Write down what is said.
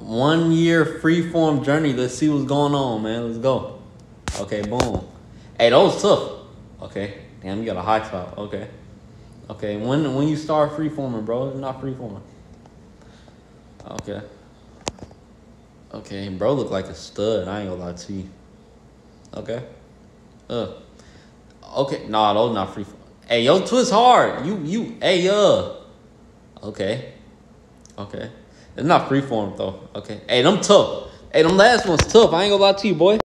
1 year freeform journey. Let's see what's going on, man. Let's go. Okay, boom. Hey, that was tough. Okay. Damn, you got a high top. Okay. Okay, when you start freeforming, bro, it's not freeforming. Okay. Okay, bro look like a stud. I ain't gonna lie to you. Okay. Okay, nah, those not freeform. Hey, yo, twist hard. Hey, Okay. Okay. It's not freeform, though. Okay. Hey, them tough. Hey, them last ones tough. I ain't gonna lie to you, boy.